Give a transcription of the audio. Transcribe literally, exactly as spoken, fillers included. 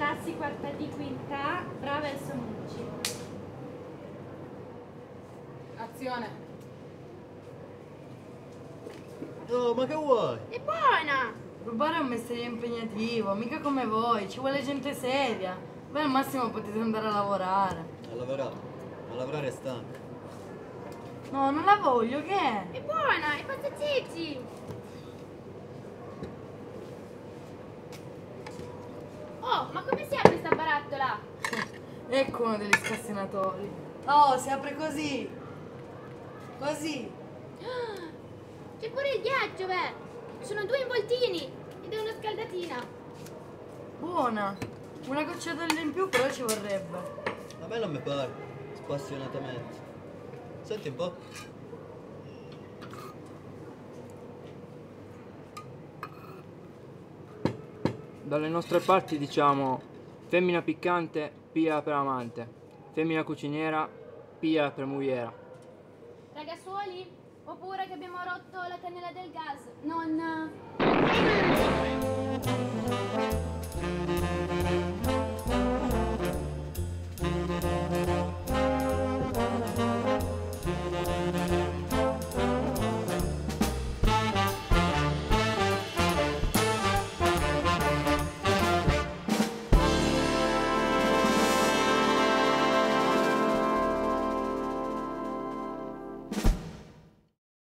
classi quarta D quinta, brava e Somucci. Azione. Oh, ma che vuoi? È buona! Rubare è un mestiere impegnativo, mica come voi, ci vuole gente seria. Voi al massimo potete andare a lavorare. A lavorare. A lavorare è stanco. No, non la voglio, che è? È buona, è pasta ceci! Oh, ma come si apre sta barattola? Ecco uno degli scassinatori. Oh, si apre così. Così. C'è pure il ghiaccio, beh! Sono due involtini ed è una scaldatina. Buona. Una gocciatella in più però ci vorrebbe. A me non mi pare. Spassionatamente. Senti un po'. Dalle nostre parti diciamo femmina piccante, pia per amante, femmina cuciniera, pia per mogliera. Ragazzuoli, oppure che abbiamo rotto la cannella del gas. Non